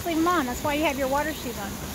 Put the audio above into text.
leave them on. That's why you have your water shoes on.